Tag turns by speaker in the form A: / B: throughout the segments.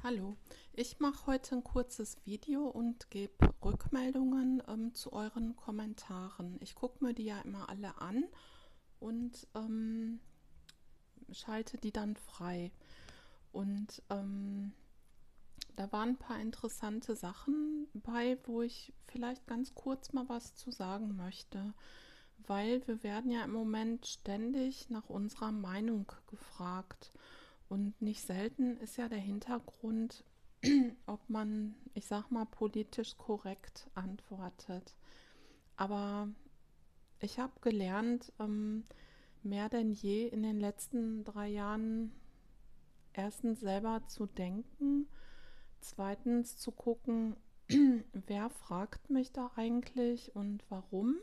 A: Hallo, ich mache heute ein kurzes Video und gebe Rückmeldungen zu euren Kommentaren. Ich gucke mir die ja immer alle an und schalte die dann frei. Und da waren ein paar interessante Sachen bei, wo ich vielleicht ganz kurz mal was zu sagen möchte, weil wir werden ja im Moment ständig nach unserer Meinung gefragt. Und nicht selten ist ja der Hintergrund, ob man, ich sag mal, politisch korrekt antwortet. Aber ich habe gelernt, mehr denn je in den letzten 3 Jahren erstens selber zu denken, zweitens zu gucken, wer fragt mich da eigentlich und warum.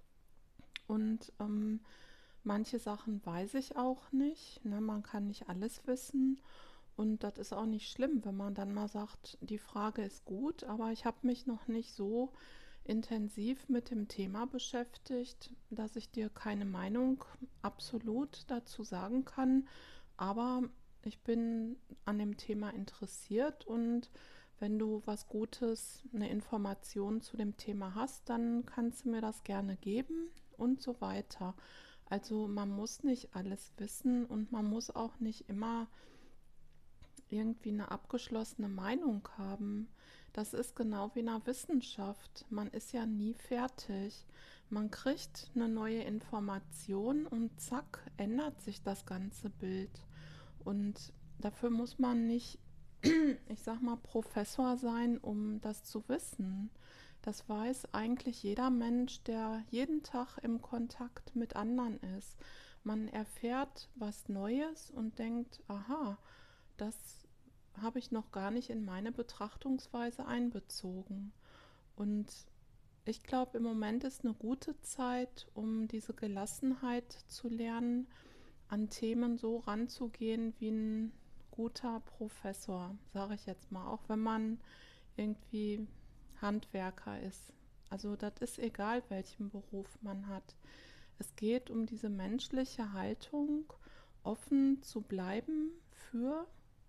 A: Und manche Sachen weiß ich auch nicht. Ne? Man kann nicht alles wissen. Und das ist auch nicht schlimm, wenn man dann mal sagt, die Frage ist gut, aber ich habe mich noch nicht so intensiv mit dem Thema beschäftigt, dass ich dir keine Meinung absolut dazu sagen kann. Aber ich bin an dem Thema interessiert und wenn du was Gutes, eine Information zu dem Thema hast, dann kannst du mir das gerne geben und so weiter. Also man muss nicht alles wissen und man muss auch nicht immer irgendwie eine abgeschlossene Meinung haben. Das ist genau wie in der Wissenschaft. Man ist ja nie fertig. Man kriegt eine neue Information und zack, ändert sich das ganze Bild. Und dafür muss man nicht, ich sag mal, Professor sein, um das zu wissen. Das weiß eigentlich jeder Mensch, der jeden Tag im Kontakt mit anderen ist. Man erfährt was Neues und denkt, aha, das habe ich noch gar nicht in meine Betrachtungsweise einbezogen. Und ich glaube, im Moment ist eine gute Zeit, um diese Gelassenheit zu lernen, an Themen so ranzugehen wie ein guter Professor, sage ich jetzt mal, auch wenn man irgendwie Handwerker ist. Also das ist egal, welchen Beruf man hat. Es geht um diese menschliche Haltung, offen zu bleiben für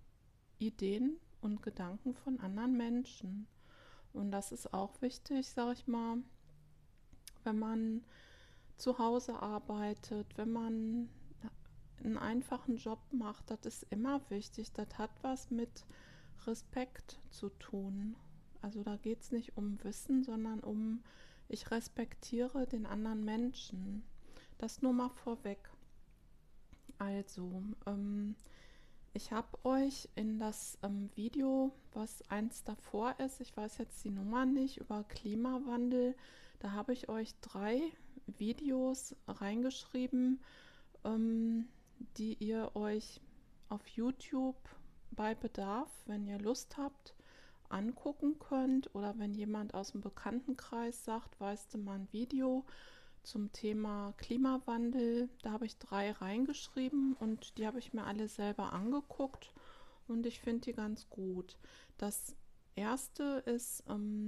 A: Ideen und Gedanken von anderen Menschen. Und das ist auch wichtig, sage ich mal, wenn man zu Hause arbeitet, wenn man einen einfachen Job macht, das ist immer wichtig. Das hat was mit Respekt zu tun. Also da geht es nicht um Wissen, sondern um, ich respektiere den anderen Menschen. Das nur mal vorweg. Also, ich habe euch in das Video, was eins davor ist, ich weiß jetzt die Nummer nicht, über Klimawandel, da habe ich euch 3 Videos reingeschrieben, die ihr euch auf YouTube bei Bedarf, wenn ihr Lust habt, angucken könnt oder wenn jemand aus dem Bekanntenkreis sagt, weißt du mal ein Video zum Thema Klimawandel. Da habe ich 3 reingeschrieben und die habe ich mir alle selber angeguckt und ich finde die ganz gut. Das erste ist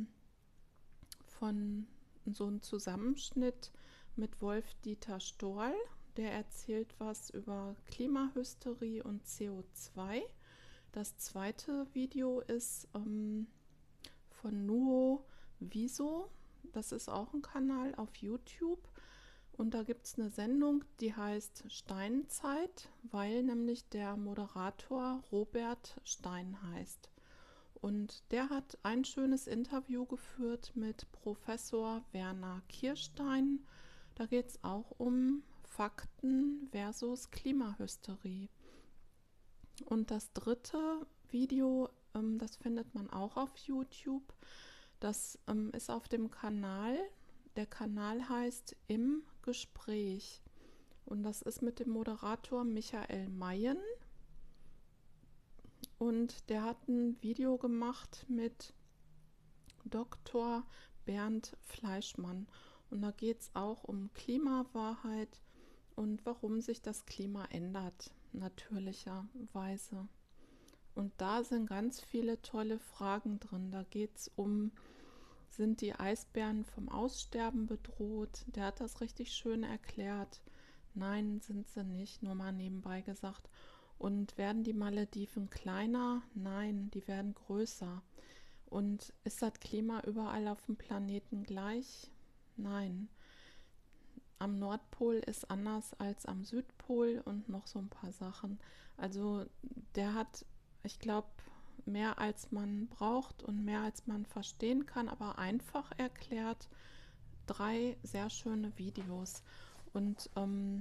A: von so einem Zusammenschnitt mit Wolf-Dieter Storl. Der erzählt was über Klimahysterie und CO2. Das zweite Video ist von Nuo Wieso. Das ist auch ein Kanal auf YouTube. Und da gibt es eine Sendung, die heißt Steinzeit, weil nämlich der Moderator Robert Stein heißt. Und der hat ein schönes Interview geführt mit Professor Werner Kirstein. Da geht es auch um Fakten versus Klimahysterie. Und das dritte Video, das findet man auch auf YouTube. Das ist auf dem Kanal. Der Kanal heißt Im Gespräch. Und das ist mit dem Moderator Michael Mayen. Und der hat ein Video gemacht mit Dr. Bernd Fleischmann. Und da geht es auch um Klimawahrheit und warum sich das Klima ändert, natürlicherweise. Und da sind ganz viele tolle Fragen drin. Da geht es um, sind die Eisbären vom Aussterben bedroht? Der hat das richtig schön erklärt. Nein, sind sie nicht, nur mal nebenbei gesagt. Und werden die Malediven kleiner? Nein, die werden größer. Und ist das Klima überall auf dem Planeten gleich? Nein. Am Nordpol ist anders als am Südpol und noch so ein paar Sachen. Also der hat, ich glaube, mehr als man braucht und mehr als man verstehen kann, aber einfach erklärt, 3 sehr schöne Videos. Und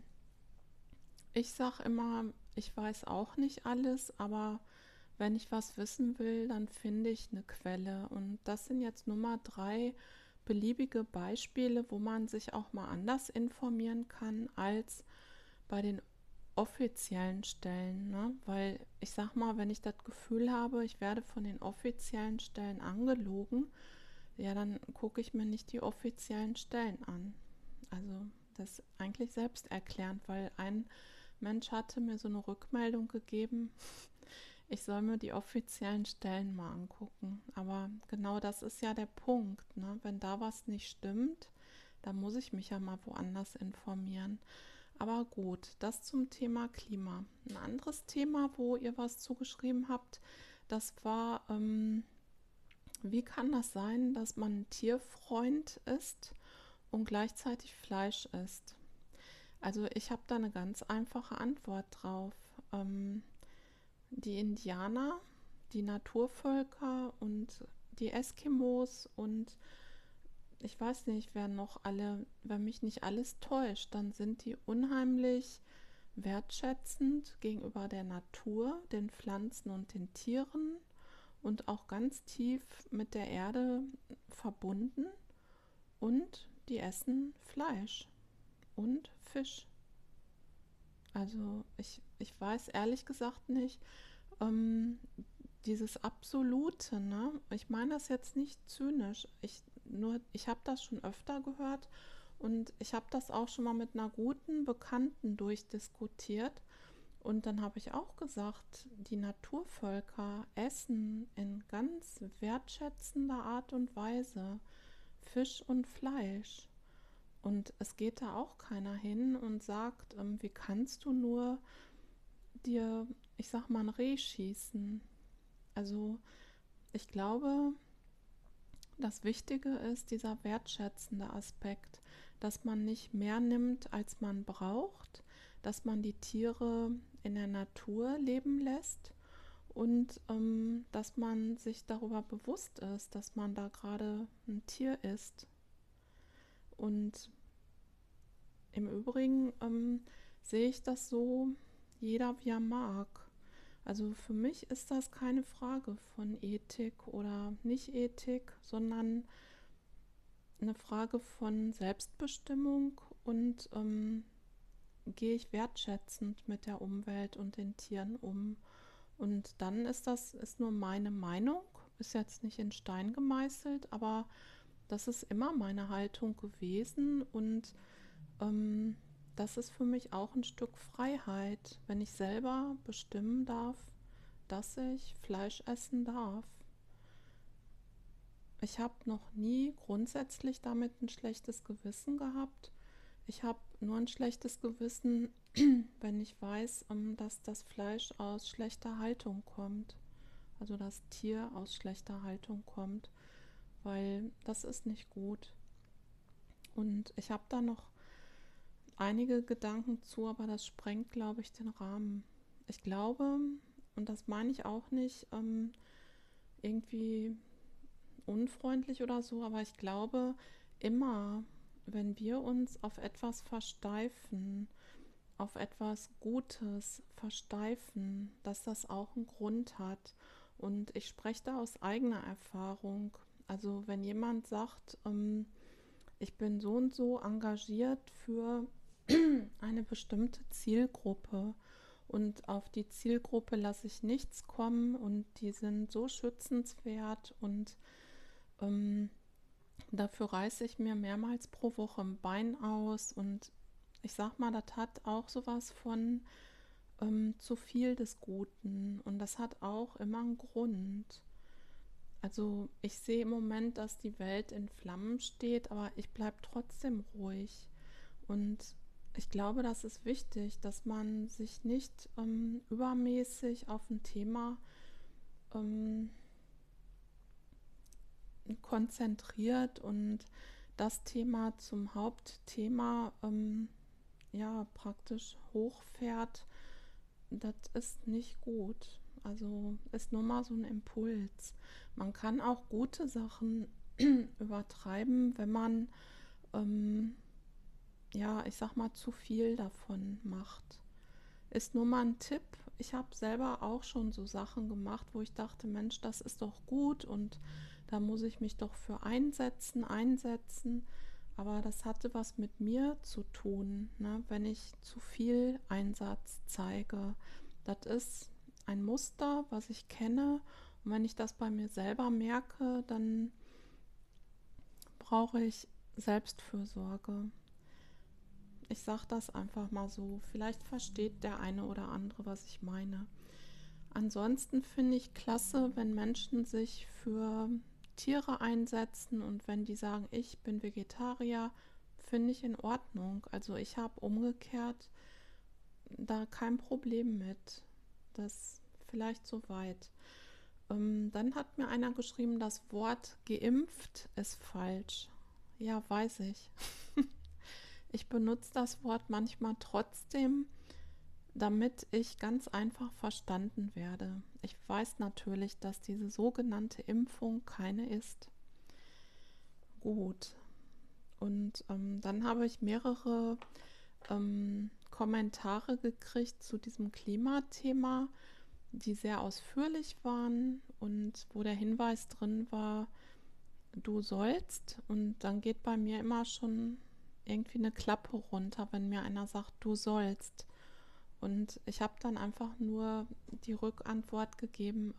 A: ich sage immer, ich weiß auch nicht alles, aber wenn ich was wissen will, dann finde ich eine Quelle. Und das sind jetzt nur mal 3 beliebige Beispiele, wo man sich auch mal anders informieren kann als bei den offiziellen Stellen. Ne? Weil ich sag mal, wenn ich das Gefühl habe, ich werde von den offiziellen Stellen angelogen, ja, dann gucke ich mir nicht die offiziellen Stellen an. Also das ist eigentlich selbsterklärend, weil ein Mensch hatte mir so eine Rückmeldung gegeben, ich soll mir die offiziellen Stellen mal angucken. Aber genau das ist ja der Punkt. Ne? Wenn da was nicht stimmt, dann muss ich mich ja mal woanders informieren. Aber gut, das zum Thema Klima. Ein anderes Thema, wo ihr was zugeschrieben habt, das war, wie kann das sein, dass man ein Tierfreund ist und gleichzeitig Fleisch isst? Also ich habe da eine ganz einfache Antwort drauf. Ähm, Die Indianer, die Naturvölker und die Eskimos und ich weiß nicht, wer noch alle, wenn mich nicht alles täuscht, dann sind die unheimlich wertschätzend gegenüber der Natur, den Pflanzen und den Tieren und auch ganz tief mit der Erde verbunden und die essen Fleisch und Fisch. Also ich weiß ehrlich gesagt nicht, ähm, dieses Absolute, ne? Ich meine das jetzt nicht zynisch. Ich habe das schon öfter gehört und ich habe das auch schon mal mit einer guten Bekannten durchdiskutiert. Und dann habe ich auch gesagt, die Naturvölker essen in ganz wertschätzender Art und Weise Fisch und Fleisch. Und es geht da auch keiner hin und sagt, wie kannst du nur dir, ich sag mal, ein Reh schießen? Also ich glaube, das Wichtige ist dieser wertschätzende Aspekt, dass man nicht mehr nimmt, als man braucht, dass man die Tiere in der Natur leben lässt und dass man sich darüber bewusst ist, dass man da gerade ein Tier ist. Und im Übrigen sehe ich das so, jeder wie er mag. Also für mich ist das keine Frage von Ethik oder Nicht-Ethik, sondern eine Frage von Selbstbestimmung und gehe ich wertschätzend mit der Umwelt und den Tieren um. Und dann ist nur meine Meinung, ist jetzt nicht in Stein gemeißelt, aber das ist immer meine Haltung gewesen und ähm, das ist für mich auch ein Stück Freiheit, wenn ich selber bestimmen darf, dass ich Fleisch essen darf. Ich habe noch nie grundsätzlich damit ein schlechtes Gewissen gehabt. Ich habe nur ein schlechtes Gewissen, wenn ich weiß, dass das Fleisch aus schlechter Haltung kommt. Also das Tier aus schlechter Haltung kommt, weil das ist nicht gut. Und ich habe da noch einige Gedanken zu, aber das sprengt, glaube ich, den Rahmen. Ich glaube, und das meine ich auch nicht irgendwie unfreundlich oder so, aber ich glaube, immer, wenn wir uns auf etwas versteifen, auf etwas Gutes versteifen, dass das auch einen Grund hat. Und ich spreche da aus eigener Erfahrung. Also wenn jemand sagt, ich bin so und so engagiert für eine bestimmte Zielgruppe und auf die Zielgruppe lasse ich nichts kommen und die sind so schützenswert und ähm, dafür reiße ich mir mehrmals pro Woche ein Bein aus und ich sag mal, das hat auch sowas von zu viel des Guten und das hat auch immer einen Grund. Also ich sehe im Moment, dass die Welt in Flammen steht, aber ich bleibe trotzdem ruhig und Ich glaube, das ist wichtig, dass man sich nicht übermäßig auf ein Thema ähm, konzentriert und das Thema zum Hauptthema ja praktisch hochfährt. Das ist nicht gut. Also ist nur mal so ein Impuls. Man kann auch gute Sachen übertreiben, wenn man ähm, ja, ich sag mal, zu viel davon macht. Ist nur mal ein Tipp. Ich habe selber auch schon so Sachen gemacht, wo ich dachte, Mensch, das ist doch gut und da muss ich mich doch für einsetzen. Aber das hatte was mit mir zu tun, ne? Wenn ich zu viel Einsatz zeige. Das ist ein Muster, was ich kenne. Und wenn ich das bei mir selber merke, dann brauche ich Selbstfürsorge. Ich sage das einfach mal so. Vielleicht versteht der eine oder andere, was ich meine. Ansonsten finde ich klasse, wenn Menschen sich für Tiere einsetzen und wenn die sagen, ich bin Vegetarier, finde ich in Ordnung. Also ich habe umgekehrt da kein Problem mit. Das vielleicht soweit. Dann hat mir einer geschrieben, das Wort geimpft ist falsch. Ja, weiß ich. Ich benutze das Wort manchmal trotzdem, damit ich ganz einfach verstanden werde. Ich weiß natürlich, dass diese sogenannte Impfung keine ist. Gut. Und dann habe ich mehrere Kommentare gekriegt zu diesem Klimathema, die sehr ausführlich waren und wo der Hinweis drin war, du sollst. Und dann geht bei mir immer schon irgendwie eine Klappe runter, wenn mir einer sagt, du sollst. Und ich habe dann einfach nur die Rückantwort gegeben,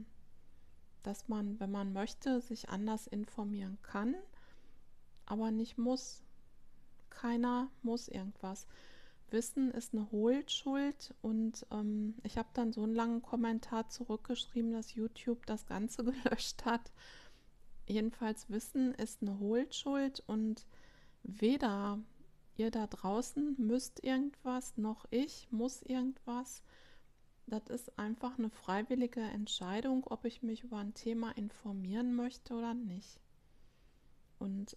A: dass man, wenn man möchte, sich anders informieren kann, aber nicht muss. Keiner muss irgendwas. Wissen ist eine Hohlschuld und ich habe dann so einen langen Kommentar zurückgeschrieben, dass YouTube das Ganze gelöscht hat. Jedenfalls Wissen ist eine Hohlschuld und weder ihr da draußen müsst irgendwas, noch ich muss irgendwas. Das ist einfach eine freiwillige Entscheidung, ob ich mich über ein Thema informieren möchte oder nicht. Und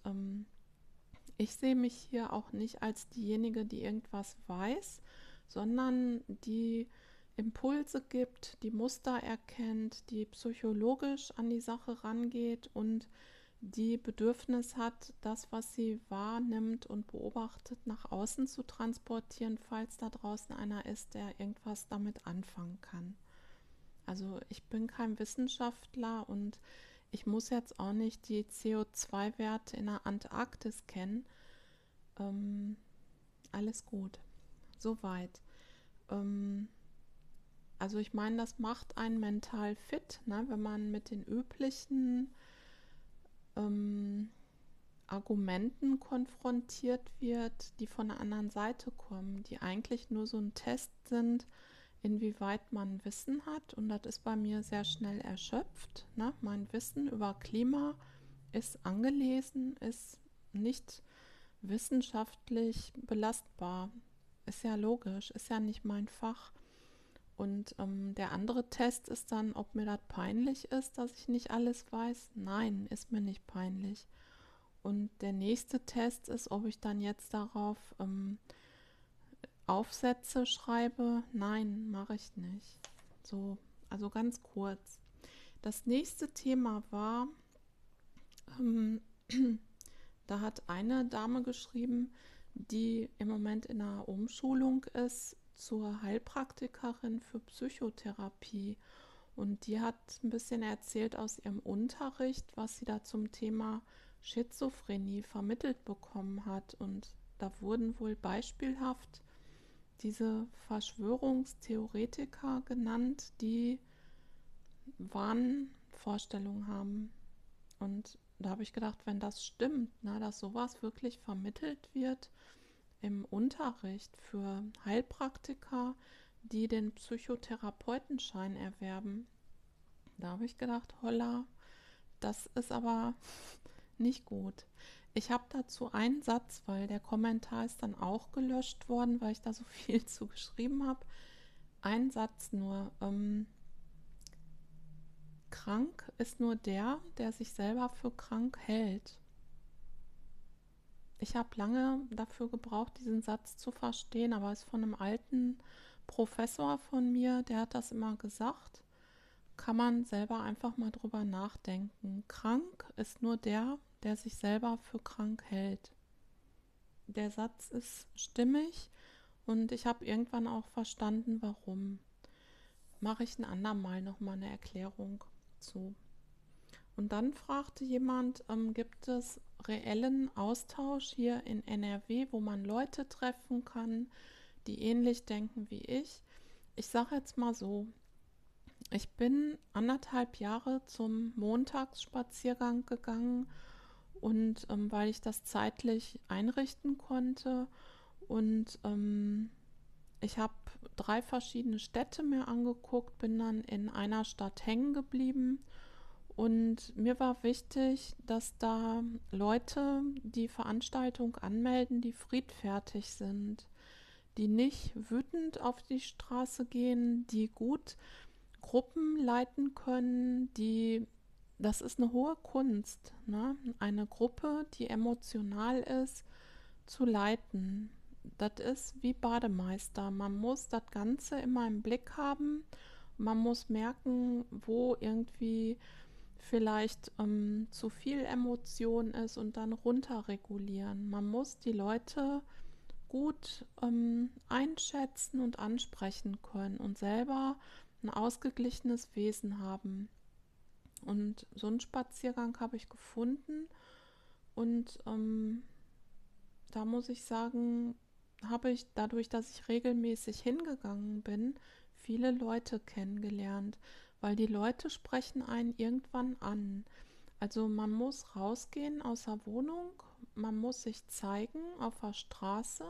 A: ich sehe mich hier auch nicht als diejenige, die irgendwas weiß, sondern die Impulse gibt, die Muster erkennt, die psychologisch an die Sache rangeht und die Bedürfnis hat, das, was sie wahrnimmt und beobachtet, nach außen zu transportieren, falls da draußen einer ist, der irgendwas damit anfangen kann. Also ich bin kein Wissenschaftler und ich muss jetzt auch nicht die CO2-Werte in der Antarktis kennen. Ähm, alles gut. Soweit. Ähm, also ich meine, das macht einen mental fit, ne, wenn man mit den üblichen ähm, Argumenten konfrontiert wird, die von der anderen Seite kommen, die eigentlich nur so ein Test sind, inwieweit man Wissen hat. Und das ist bei mir sehr schnell erschöpft. Ne? Mein Wissen über Klima ist angelesen, ist nicht wissenschaftlich belastbar. Ist ja logisch, ist ja nicht mein Fach. Und der andere Test ist dann, ob mir das peinlich ist, dass ich nicht alles weiß. Nein, ist mir nicht peinlich. Und der nächste Test ist, ob ich dann jetzt darauf Aufsätze schreibe. Nein, mache ich nicht. So, also ganz kurz. Das nächste Thema war, ähm, da hat eine Dame geschrieben, die im Moment in einer Umschulung ist zur Heilpraktikerin für Psychotherapie. Und die hat ein bisschen erzählt aus ihrem Unterricht, was sie da zum Thema Schizophrenie vermittelt bekommen hat. Und da wurden wohl beispielhaft diese Verschwörungstheoretiker genannt, die Wahnvorstellungen haben. Und da habe ich gedacht, wenn das stimmt, na, dass sowas wirklich vermittelt wird im Unterricht für Heilpraktiker, die den Psychotherapeutenschein erwerben, da habe ich gedacht, holla, das ist aber nicht gut. Ich habe dazu einen Satz, weil der Kommentar ist dann auch gelöscht worden, weil ich da so viel zu geschrieben habe. Ein Satz nur. Krank ist nur der, der sich selber für krank hält. Ich habe lange dafür gebraucht, diesen Satz zu verstehen, aber es ist von einem alten Professor von mir, der hat das immer gesagt. Kann man selber einfach mal drüber nachdenken. Krank ist nur der, der sich selber für krank hält. Der Satz ist stimmig und ich habe irgendwann auch verstanden, warum. Mache ich ein andermal nochmal eine Erklärung zu. Und dann fragte jemand, gibt es reellen Austausch hier in NRW, wo man Leute treffen kann, die ähnlich denken wie ich? Ich sage jetzt mal so, ich bin 1,5 Jahre zum Montagsspaziergang gegangen und weil ich das zeitlich einrichten konnte und ich habe 3 verschiedene Städte mir angeguckt, bin dann in einer Stadt hängen geblieben und mir war wichtig, dass da Leute die Veranstaltung anmelden, die friedfertig sind, die nicht wütend auf die Straße gehen, die gut Gruppen leiten können, das ist eine hohe Kunst, ne? Eine Gruppe, die emotional ist, zu leiten. Das ist wie Bademeister. Man muss das Ganze immer im Blick haben. Man muss merken, wo irgendwie vielleicht zu viel Emotion ist und dann runterregulieren. Man muss die Leute gut einschätzen und ansprechen können und selber ein ausgeglichenes Wesen haben. Und so einen Spaziergang habe ich gefunden und da muss ich sagen, habe ich dadurch, dass ich regelmäßig hingegangen bin, viele Leute kennengelernt, weil die Leute sprechen einen irgendwann an. Also man muss rausgehen aus der Wohnung, man muss sich zeigen auf der Straße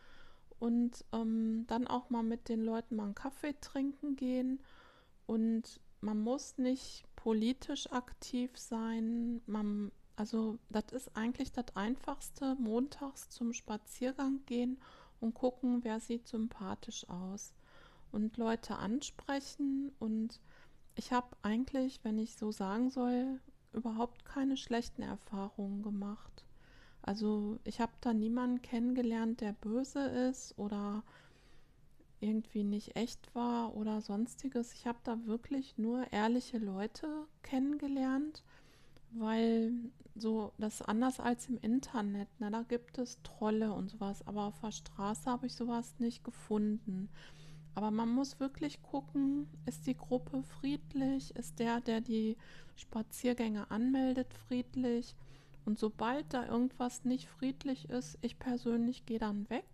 A: und dann auch mal mit den Leuten mal einen Kaffee trinken gehen und man muss nicht politisch aktiv sein. Also das ist eigentlich das Einfachste, montags zum Spaziergang gehen und gucken, wer sieht sympathisch aus und Leute ansprechen. Und ich habe eigentlich, wenn ich so sagen soll, überhaupt keine schlechten Erfahrungen gemacht. Also ich habe da niemanden kennengelernt, der böse ist oder irgendwie nicht echt war oder sonstiges. Ich habe da wirklich nur ehrliche Leute kennengelernt, weil so, das ist anders als im Internet, ne? Da gibt es Trolle und sowas, aber auf der Straße habe ich sowas nicht gefunden. Aber man muss wirklich gucken, ist die Gruppe friedlich, ist der die Spaziergänge anmeldet, friedlich. Und sobald da irgendwas nicht friedlich ist, ich persönlich gehe dann weg.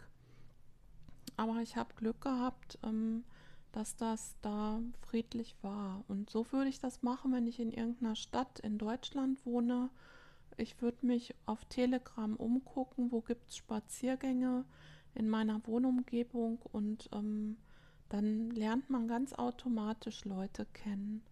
A: Aber ich habe Glück gehabt, dass das da friedlich war. Und so würde ich das machen, wenn ich in irgendeiner Stadt in Deutschland wohne. Ich würde mich auf Telegram umgucken, wo gibt es Spaziergänge in meiner Wohnumgebung und dann lernt man ganz automatisch Leute kennen.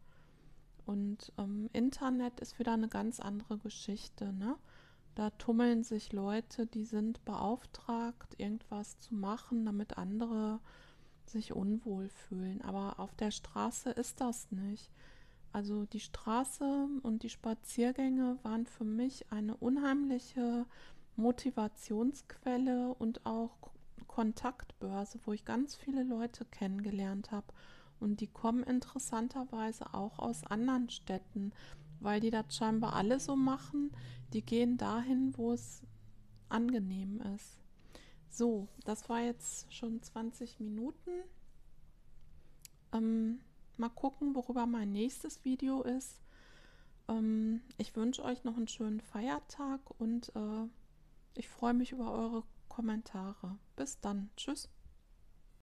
A: Und Internet ist wieder eine ganz andere Geschichte, ne? Da tummeln sich Leute, die sind beauftragt, irgendwas zu machen, damit andere sich unwohl fühlen. Aber auf der Straße ist das nicht. Also die Straße und die Spaziergänge waren für mich eine unheimliche Motivationsquelle und auch Kontaktbörse, wo ich ganz viele Leute kennengelernt habe. Und die kommen interessanterweise auch aus anderen Städten, weil die das scheinbar alle so machen. Die gehen dahin, wo es angenehm ist. So, das war jetzt schon 20 Minuten. Mal gucken, worüber mein nächstes Video ist. Ich wünsche euch noch einen schönen Feiertag und ich freue mich über eure Kommentare. Bis dann. Tschüss.